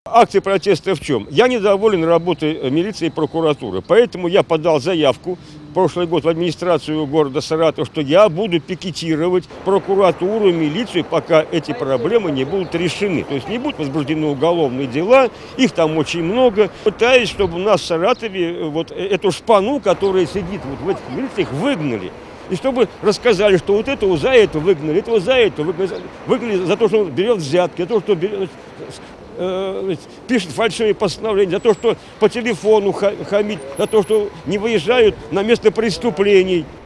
Акция протеста в чем? Я недоволен работой милиции и прокуратуры, поэтому я подал заявку прошлый год в администрацию города Саратова, что я буду пикетировать прокуратуру, милицию, пока эти проблемы не будут решены. То есть не будут возбуждены уголовные дела, их там очень много. Пытаюсь, чтобы у нас в Саратове вот эту шпану, которая сидит вот в этих милициях, выгнали. И чтобы рассказали, что вот этого за это выгнали, этого за это выгнали за то, что он берет взятки, за то, что берет, пишет фальшивые постановления, за то, что по телефону хамит, за то, что не выезжают на место преступлений.